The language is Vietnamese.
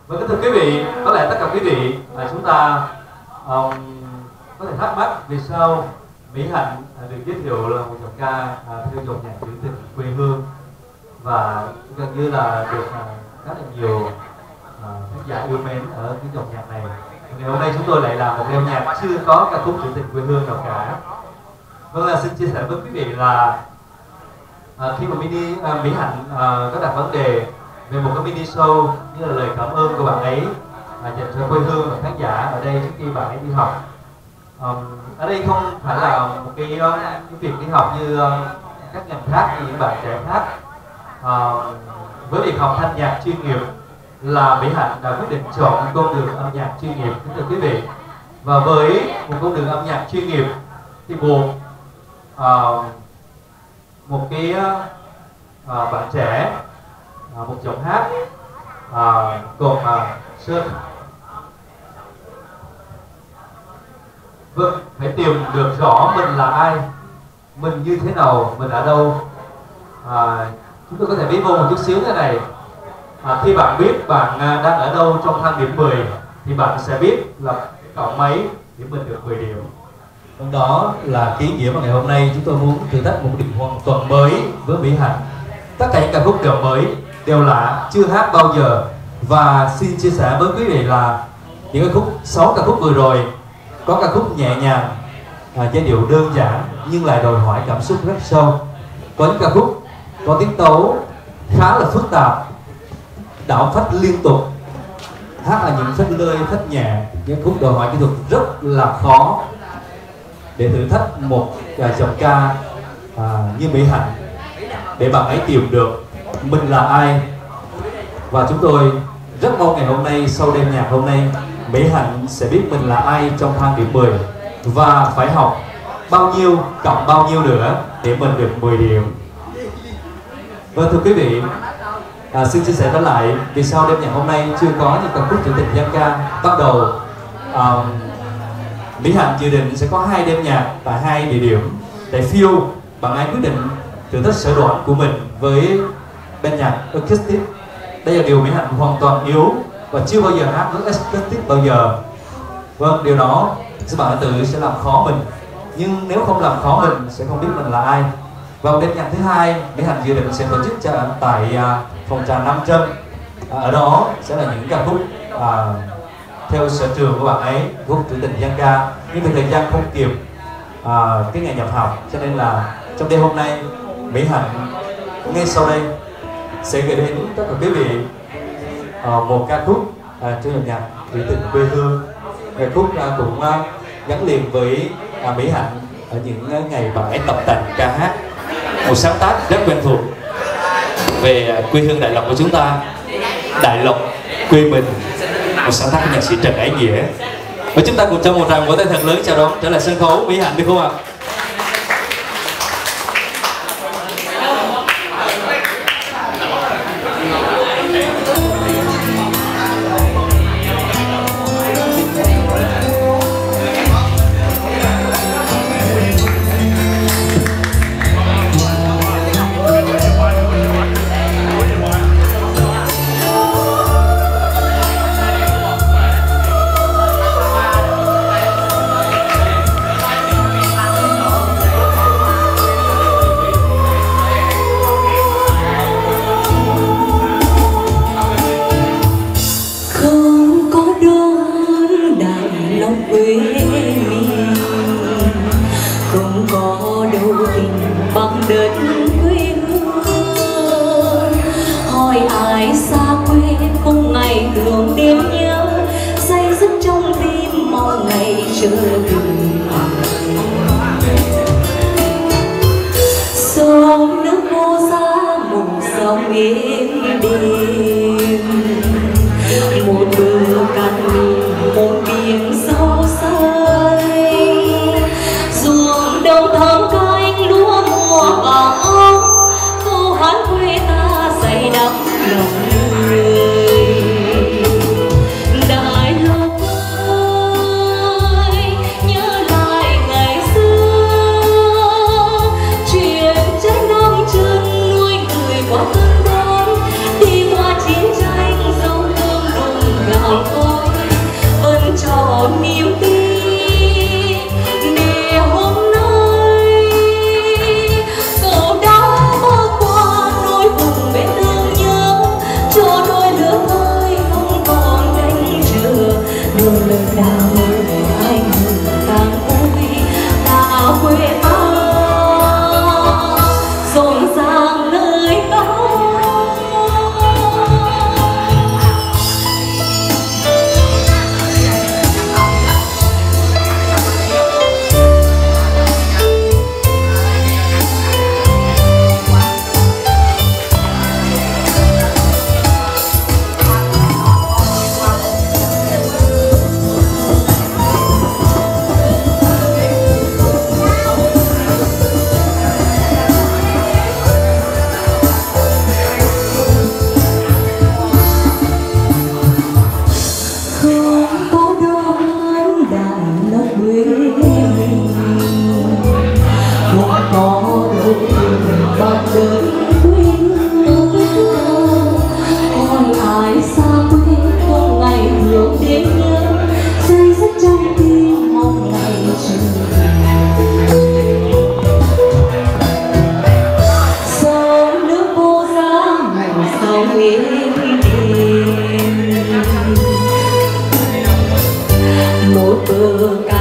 Vâng, kính thưa quý vị, có lẽ tất cả quý vị chúng ta có thể thắc mắc vì sao Mỹ Hạnh được giới thiệu là một giọng ca theo dòng nhạc trữ tình quê hương và gần như là được khá là nhiều khán giả yêu mến ở cái dòng nhạc này. Ngày hôm nay chúng tôi lại làm một đêm nhạc chưa có ca khúc trữ tình quê hương nào cả. Vâng, là xin chia sẻ với quý vị là khi mà Mỹ Hạnh có đặt vấn đề về một cái mini show như là lời cảm ơn của bạn ấy dành cho quê hương và khán giả ở đây trước khi bạn ấy đi học. Ở đây không phải là một cái việc đi học như các ngành khác, như những bạn trẻ khác. Với việc học thanh nhạc chuyên nghiệp là Mỹ Hạnh đã quyết định chọn con đường âm nhạc chuyên nghiệp, kính thưa quý vị. Và với một con đường âm nhạc chuyên nghiệp thì buộc một cái bạn trẻ, một giọng hát còn Sơn, vâng, phải tìm được rõ mình là ai, mình như thế nào, mình ở đâu. Chúng tôi có thể ví von một chút xíu thế này. Khi bạn biết bạn đang ở đâu trong thang điểm 10 thì bạn sẽ biết là cộng mấy để mình được 10 điểm. Đó là cái ý nghĩa mà ngày hôm nay chúng tôi muốn thử thách một điểm hoàn toàn mới với Mỹ Hạnh. Tất cả những ca khúc đều mới, đều lạ, chưa hát bao giờ. Và xin chia sẻ với quý vị là những ca khúc, 6 ca khúc vừa rồi, có ca khúc nhẹ nhàng, giai điệu đơn giản nhưng lại đòi hỏi cảm xúc rất sâu. Có những ca khúc có tiết tấu khá là phức tạp, đảo phách liên tục, hát là những phách lơi, phách nhẹ, những khúc đòi hỏi kỹ thuật rất là khó để thử thách một giọng ca như Mỹ Hạnh, để bạn ấy tìm được mình là ai. Và chúng tôi rất mong ngày hôm nay, sau đêm nhạc hôm nay, Mỹ Hạnh sẽ biết mình là ai trong thang điểm 10 và phải học bao nhiêu cộng bao nhiêu nữa để mình được 10 điểm. Vâng, thưa quý vị, xin chia sẻ trở lại vì sao đêm nhạc hôm nay chưa có những ca khúc trữ tình dân ca. Bắt đầu Mỹ Hạnh dự định sẽ có 2 đêm nhạc tại 2 địa điểm. Tại Phiêu, bạn ấy quyết định thử thách sở đoạn của mình với ban nhạc acoustic. Đây là điều Mỹ Hạnh hoàn toàn yếu và chưa bao giờ hát với acoustic bao giờ. Vâng, điều đó các bạn tự sẽ làm khó mình, nhưng nếu không làm khó mình sẽ không biết mình là ai. Vào đêm nhạc thứ 2, Mỹ Hạnh dự định sẽ tổ chức tại phòng trà Nam Trân. Ở đó sẽ là những ca khúc theo sở trường của bạn ấy, khúc trữ tình dân ca, nhưng vì thời gian không kịp cái ngày nhập học, cho nên là trong đêm hôm nay Mỹ Hạnh ngay sau đây sẽ gửi đến tất cả quý vị một ca khúc trong dòng nhạc trữ tình quê hương. Ca khúc cũng gắn liền với Mỹ Hạnh ở những ngày bà ấy tập tành ca hát, một sáng tác rất quen thuộc về quê hương Đại Lộc của chúng ta, Đại Lộc quê mình, một sáng tác của nhạc sĩ Trần Ái Nghĩa. Và chúng ta cùng cho một tràng vỗ tay thật lớn chào đón trở lại sân khấu Mỹ Hạnh được không ạ? sông nước vô giá mùng sông yên đềm, một bờ cạn một biển sâu xanh, ruộng đồng thơm canh lúa mùa vàng, câu hát quê ta dày đắm lòng người. Đại Lộc ơi, ngày xa quê không ngày thương đến nhớ say rất trong tim mong ngày trở sông nước vô giá màu sông êm đềm một bờ